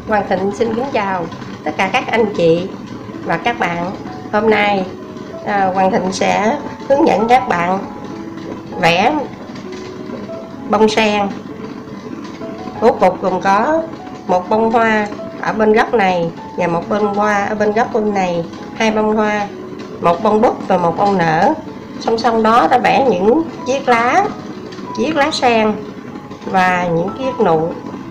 Hoàng Thịnh xin kính chào tất cả các anh chị và các bạn. Hôm nay Hoàng Thịnh sẽ hướng dẫn các bạn vẽ bông sen. Bố cục gồm có một bông hoa ở bên góc này và một bông hoa ở bên góc bên này, hai bông hoa, một bông búp và một bông nở. Song song đó ta vẽ những chiếc lá sen và những chiếc nụ.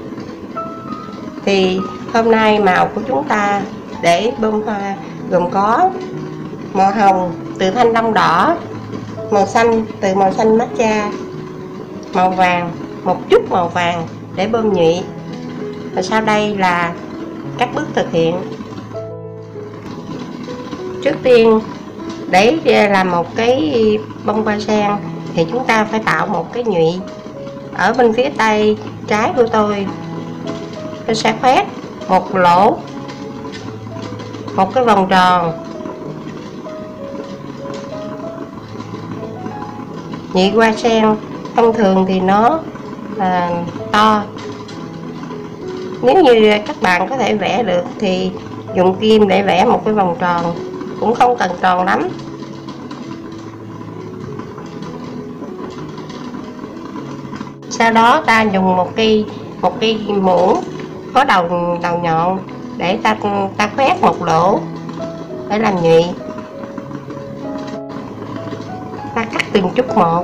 Thì hôm nay màu của chúng ta để bông hoa gồm có màu hồng từ thanh long đỏ, màu xanh từ màu xanh matcha, màu vàng, một chút màu vàng để bơm nhụy. Và sau đây là các bước thực hiện. Trước tiên, để làm một cái bông hoa sen thì chúng ta phải tạo một cái nhụy. Ở bên phía tay trái của tôi sẽ khoét một lỗ, một cái vòng tròn. Nhụy hoa sen thông thường thì nó to. Nếu như các bạn có thể vẽ được thì dùng kim để vẽ một cái vòng tròn, cũng không cần tròn lắm. Sau đó ta dùng một cây muỗng có đầu nhọn để ta khoét một lỗ để làm nhụy. Ta cắt từng chút một.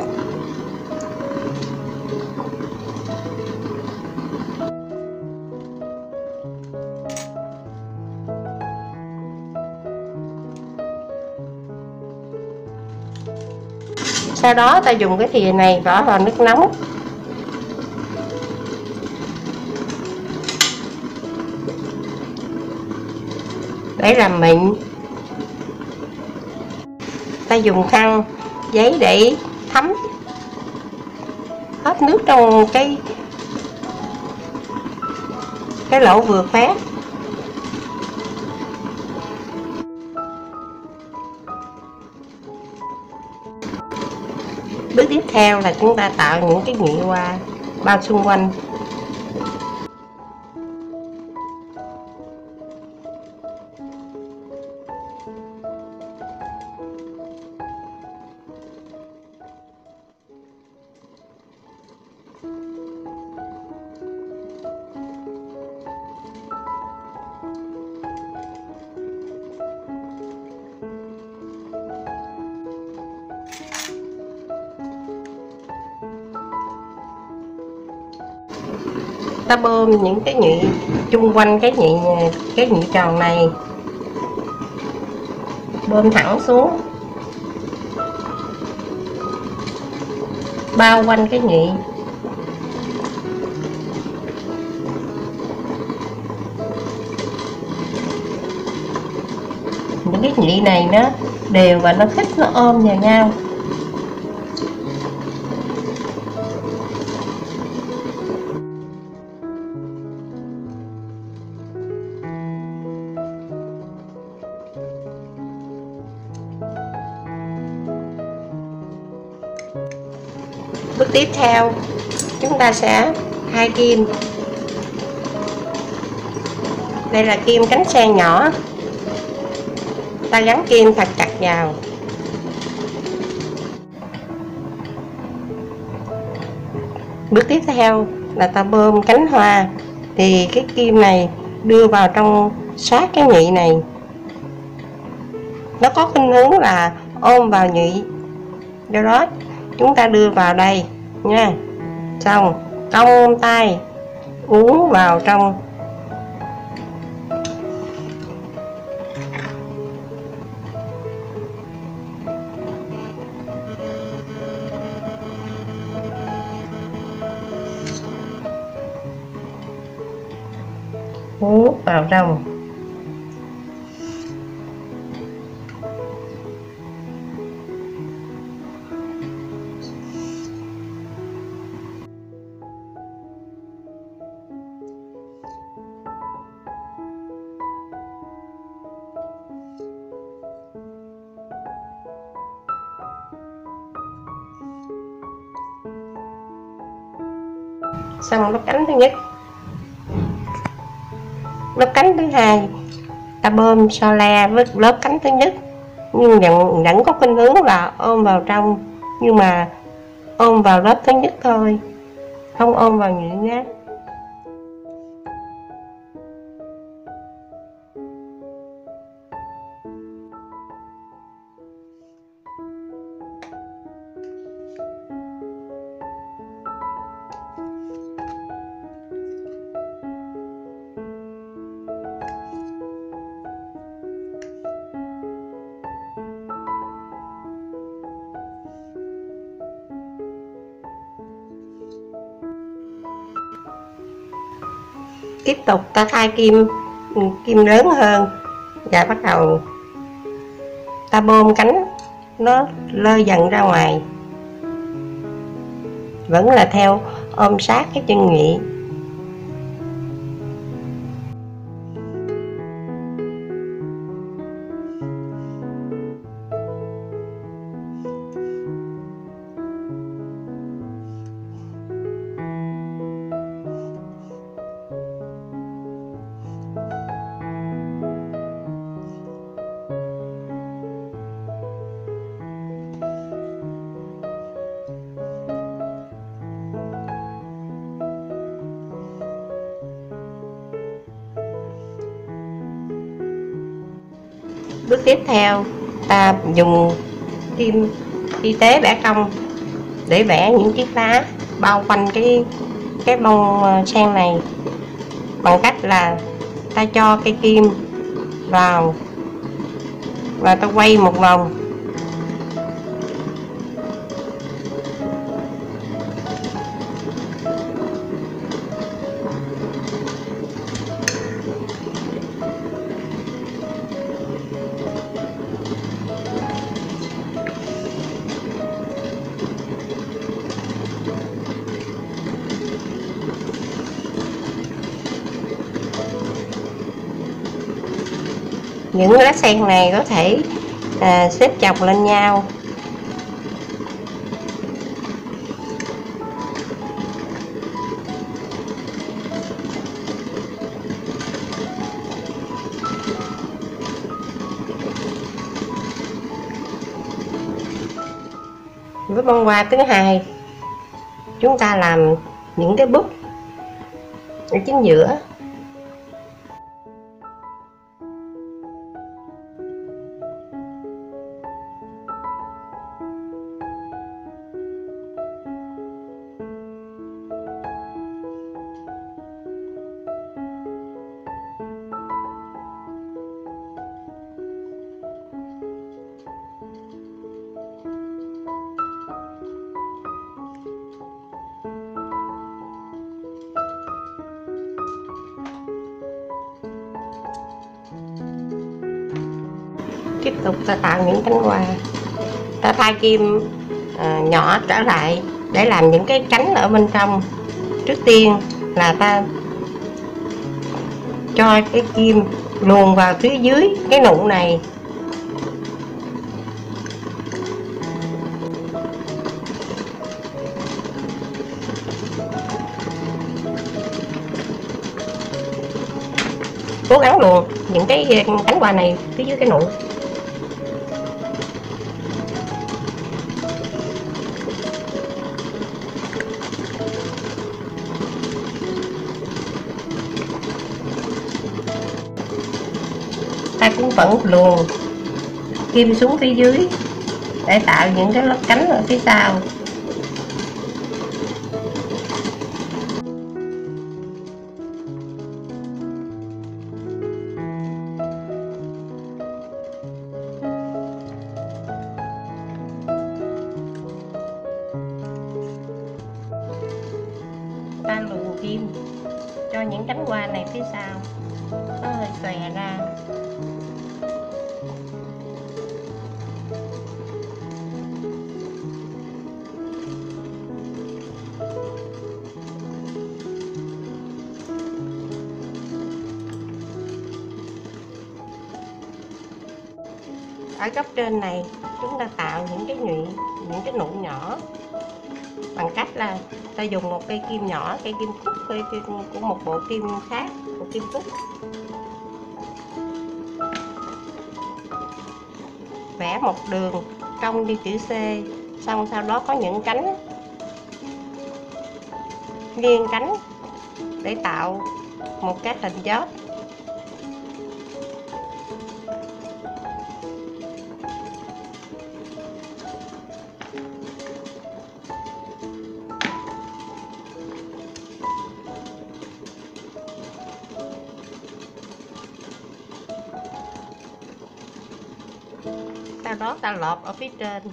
Sau đó ta dùng cái thìa này bỏ vào nước nóng. Để làm mịn, ta dùng khăn giấy để thấm hết nước trong cái lỗ vừa khoét. Bước tiếp theo là chúng ta tạo những cái nhụy hoa bao xung quanh. Ta bơm những cái nhụy chung quanh cái nhụy tròn này, bơm thẳng xuống bao quanh cái nhụy. Những cái nhụy này nó đều và nó khít, nó ôm vào nhau. Bước tiếp theo chúng ta sẽ thay kim. Đây là kim cánh sen nhỏ, ta gắn kim thật chặt vào. Bước tiếp theo là ta bơm cánh hoa. Thì cái kim này đưa vào trong sát cái nhụy này, nó có khuynh hướng là ôm vào nhụy, do đó chúng ta đưa vào đây nha. Xong cong tay uốn vào trong. Uốn vào trong. Xong lớp cánh thứ nhất. Lớp cánh thứ hai ta bơm so le với lớp cánh thứ nhất, nhưng vẫn có khuynh hướng là ôm vào trong, nhưng mà ôm vào lớp thứ nhất thôi, không ôm vào nhụy nhát. Tiếp tục ta thay kim lớn hơn và bắt đầu ta bơm cánh nó lơ dần ra ngoài, vẫn là theo ôm sát cái chân nhụy. Bước tiếp theo ta dùng kim y tế bẻ cong để vẽ những chiếc lá bao quanh cái bông sen này, bằng cách là ta cho cây kim vào và ta quay một vòng. Những lá sen này có thể xếp chồng lên nhau. Với bông hoa thứ hai, chúng ta làm những cái búp ở chính giữa. Tiếp tục ta tạo những cánh hoa, ta thay kim nhỏ trở lại để làm những cái cánh ở bên trong. Trước tiên là ta cho cái kim luồn vào phía dưới cái nụ này, cố gắng luồn những cái cánh hoa này phía dưới cái nụ. Ta cũng vẫn luồn kim xuống phía dưới để tạo những cái lớp cánh ở phía sau. Ta luồn kim cho những cánh hoa này phía sau nó hơi xòe ra. Ở góc trên này chúng ta tạo những cái nhụy, những cái nụ nhỏ bằng cách là ta dùng một cây kim nhỏ, cây kim cúc của một bộ kim khác, bộ kim cúc, vẽ một đường cong như chữ C, xong sau đó có những cánh nghiêng cánh để tạo một cái hình chóp. Sau đó ta lọt ở phía trên.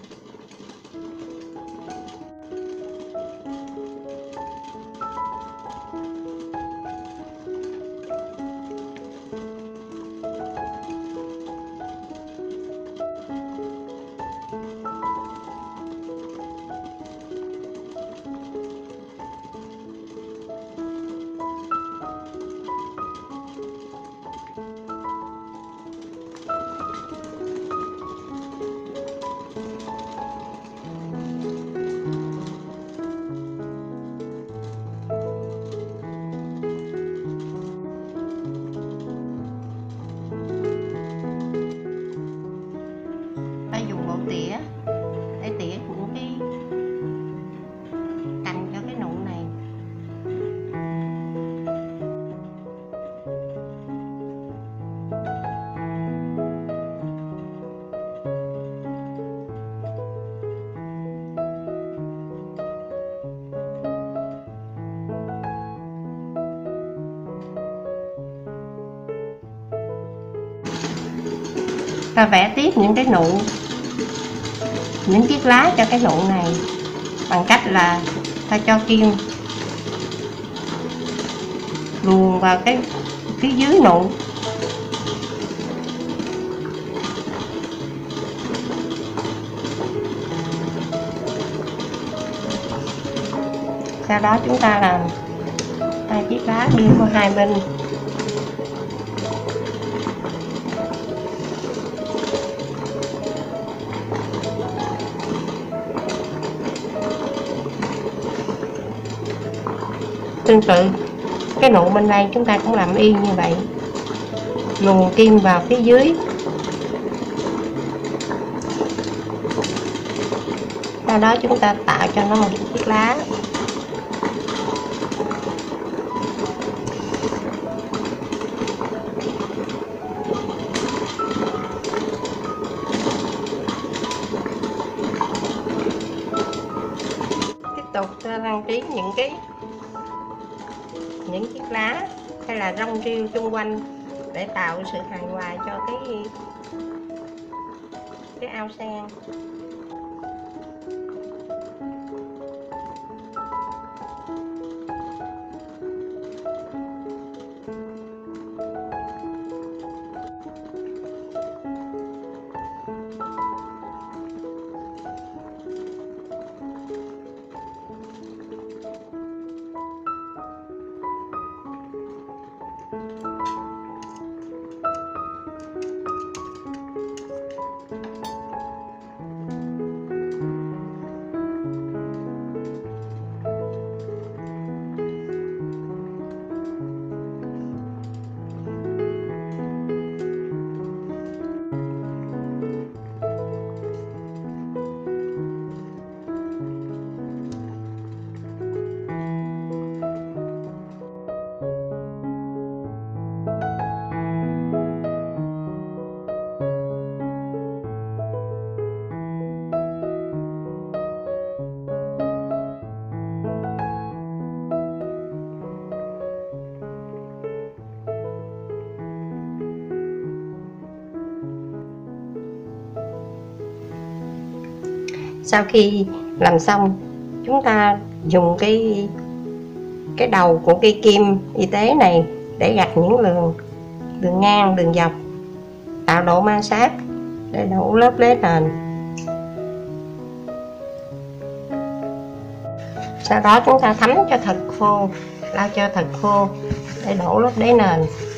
Dùng bộ tỉa để tỉa những cái cành cho cái nụ này. Ta vẽ tiếp những cái nụ, những chiếc lá cho cái nụ này bằng cách là ta cho kim luồn vào cái phía dưới nụ. Sau đó chúng ta làm hai chiếc lá đưa qua hai bên. Tương tự cái nụ bên đây chúng ta cũng làm y như vậy, luồn kim vào phía dưới. Sau đó chúng ta tạo cho nó một chiếc lá. Tiếp tục trang trí những chiếc lá hay là rong rêu xung quanh để tạo sự hài hòa cho cái ao sen. Sau khi làm xong, chúng ta dùng cái đầu của cây kim y tế này để gạch những đường ngang, đường dọc, tạo độ ma sát để đổ lớp đế nền. Sau đó chúng ta thấm cho thật khô, lau cho thật khô để đổ lớp đế nền.